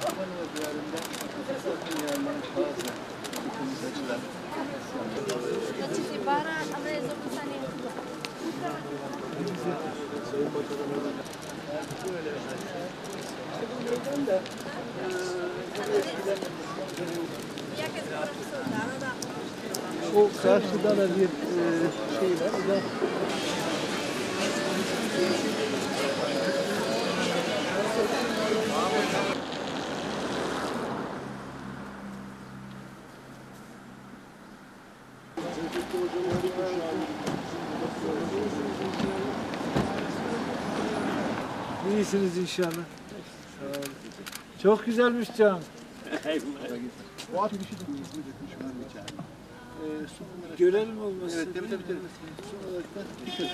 Znači, bara, ale je zapisanie chyba. Jakie są dane? O karşıda da bir şey var. O da İyisiniz inşallah. Sağ olun. Çok güzelmiş cam. Görelim olmasın. Evet, tabii. Son olarak da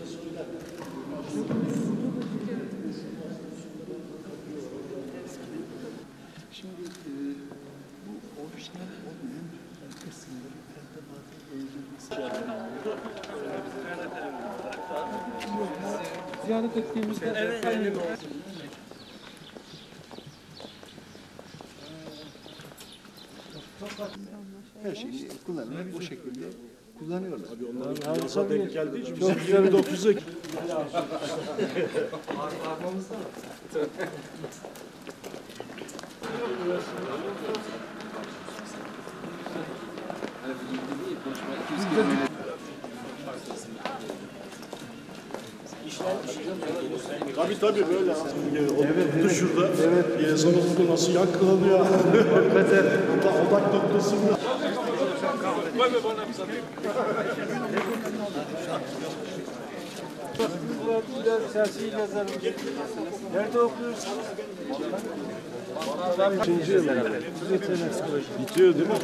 şimdi bu orijinal olmayan kısımları perde bazı Ziyaret ettiğimizde her şeyi kullanarak bu şekilde kullanıyorlar. Abi onların yasa denk geldiği için çok bizim 29'a Tabii böyle. Evet, şurada. Evet. Ezan okudu nasıl yankılanıyor. Hakikaten. Odak noktasında. Nerede okuyorsunuz? Üçüncü yıl herhalde. Bitiyor değil mi?